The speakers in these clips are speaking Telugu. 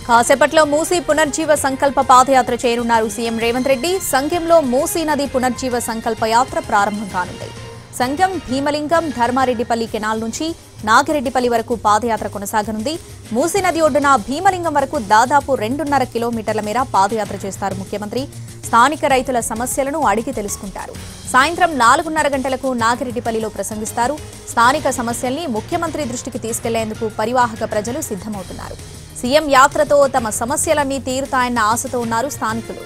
కాసేపట్లో మూసీ పునర్జీవ సంకల్ప పాదయాత్ర చేరున్నారు సీఎం రేవంత్ రెడ్డి. సంఘంలో మూసీ నది పునర్జీవ సంకల్ప యాత్ర ప్రారంభం కానుంది. సంఘం భీమలింగం ధర్మారెడ్డిపల్లి కెనాల్ నుంచి నాగిరెడ్డిపల్లి వరకు పాదయాత్ర కొనసాగనుంది. మూసీ నది ఒడ్డున భీమలింగం వరకు దాదాపు 2.5 కిలోమీటర్ల మేర పాదయాత్ర చేస్తారు ముఖ్యమంత్రి. స్థానిక రైతుల సమస్యలను అడిగి తెలుసుకుంటారు. సాయంత్రం 4:30 గంటలకు నాగిరెడ్డిపల్లిలో ప్రసంగిస్తారు. స్థానిక సమస్యల్ని ముఖ్యమంత్రి దృష్టికి తీసుకెళ్లేందుకు పరివాహక ప్రజలు సిద్ధమవుతున్నారు. సీఎం యాత్రతో తమ సమస్యలన్నీ తీరుతాయన్న ఆశతో ఉన్నారు స్థానికులు.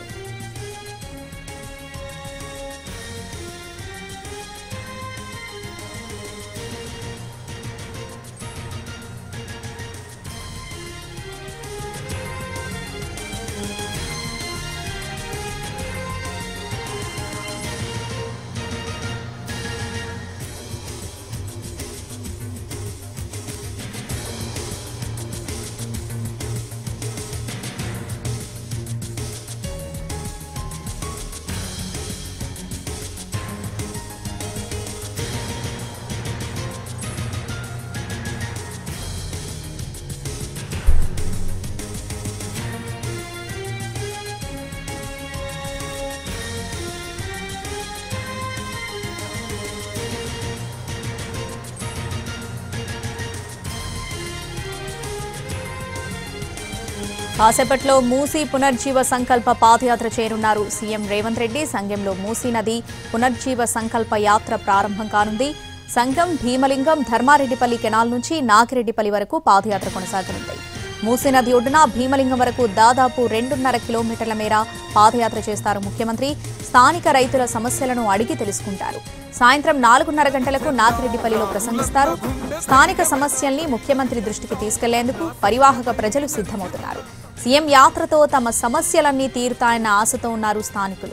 కాసేపట్లో మూసీ పునర్జీవ సంకల్ప పాదయాత్ర చేరున్నారు సీఎం రేవంత్ రెడ్డి. సంఘంలో మూసీ నది పునర్జీవ సంకల్ప యాత్ర ప్రారంభం కానుంది. సంఘం భీమలింగం ధర్మారెడ్డిపల్లి కెనాల్ నుంచి నాగిరెడ్డిపల్లి వరకు పాదయాత్ర కొనసాగనుంది. మూసీ నది ఒడ్డున భీమలింగం వరకు దాదాపు 2.5 కిలోమీటర్ల మేర పాదయాత్ర చేస్తారు ముఖ్యమంత్రి. స్థానిక రైతుల సమస్యలను అడిగి తెలుసుకుంటారు. సాయంత్రం 4:30 గంటలకు నాగిరెడ్డిపల్లిలో ప్రసంగిస్తారు. స్థానిక సమస్యల్ని ముఖ్యమంత్రి దృష్టికి తీసుకెళ్లేందుకు పరివాహక ప్రజలు సిద్ధమవుతున్నారు. సీఎం యాత్రతో తమ సమస్యలన్నీ తీరుతాయన్న ఆశతో ఉన్నారు స్థానికులు.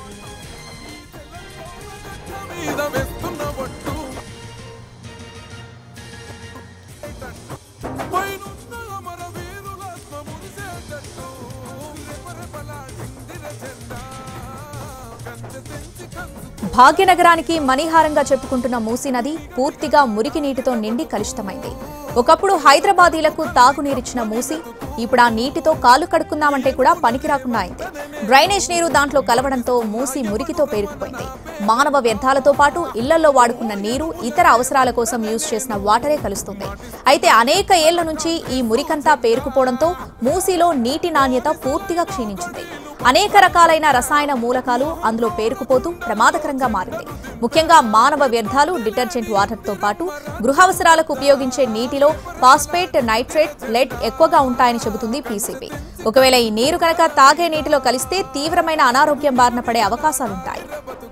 భాగ్యనగరానికి మణిహారంగా చెప్పుకుంటున్న మూసీ నది పూర్తిగా మురికి నీటితో నిండి కలుషితమైంది. ఒకప్పుడు హైదరాబాదీలకు తాగునీరిచ్చిన మూసీ ఇప్పుడు ఆ నీటితో కాలు కడుక్కుందామంటే కూడా పనికి రాకుండా అయింది. డ్రైనేజ్ నీరు దాంట్లో కలవడంతో మూసీ మురికితో పేరుకుపోయింది. మానవ వ్యర్థాలతో పాటు ఇళ్లలో వాడుకున్న నీరు, ఇతర అవసరాల కోసం యూజ్ చేసిన వాటరే కలుస్తుంది. అయితే అనేక ఏళ్ల నుంచి ఈ మురికంతా పేరుకుపోవడంతో మూసీలో నీటి నాణ్యత పూర్తిగా క్షీణించింది. అనేక రకాలైన రసాయన మూలకాలు అందులో పేరుకుపోతూ ప్రమాదకరంగా మారింది. ముఖ్యంగా మానవ వ్యర్థాలు, డిటర్జెంట్ వాటర్తో పాటు గృహావసరాలకు ఉపయోగించే నీటిలో ఫాస్ఫేట్, నైట్రేట్, లెడ్ ఎక్కువగా ఉంటాయని చెబుతుంది పీసీబీ. ఒకవేళ ఈ నీరు కనుక తాగే నీటిలో కలిస్తే తీవ్రమైన అనారోగ్యం బారిన పడే అవకాశాలుంటాయి.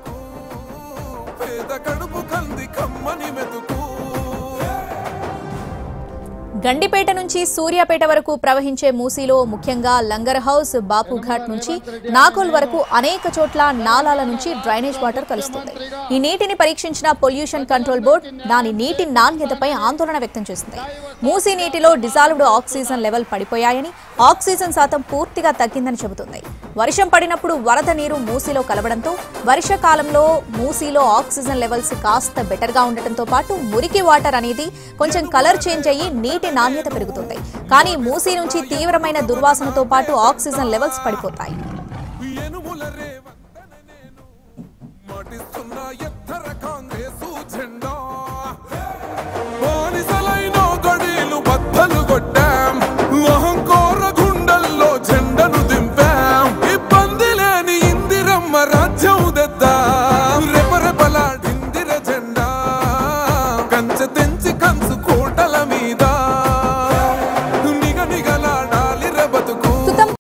గండిపేట నుంచి సూర్యాపేట వరకు ప్రవహించే మూసీలో ముఖ్యంగా లంగర్ హౌస్, బాపుఘాట్ నుంచి నాగోల్ వరకు అనేక చోట్ల నాలాల నుంచి డ్రైనేజ్ వాటర్ కలుస్తుంది. ఈ నీటిని పరీక్షించిన పొల్యూషన్ కంట్రోల్ బోర్డు దాని నీటి నాణ్యతపై ఆందోళన వ్యక్తం చేసింది. మూసీ నీటిలో డిజాల్వ్డ్ ఆక్సిజన్ లెవెల్ పడిపోయాయని, ఆక్సిజన్ శాతం పూర్తిగా తగ్గిందని చెబుతుంది. వర్షం పడినప్పుడు వరద నీరు మూసీలో కలవడంతో వర్షాకాలంలో మూసీలో ఆక్సిజన్ లెవెల్స్ కాస్త బెటర్గా ఉండటంతో పాటు మురికి వాటర్ అనేది కొంచెం కలర్ చేంజ్ అయ్యి నీటి నాణ్యత పెరుగుతుంది. కానీ మూసీ నుంచి తీవ్రమైన దుర్వాసనతో పాటు ఆక్సిజన్ లెవెల్స్ పడిపోతాయి. కొట్ట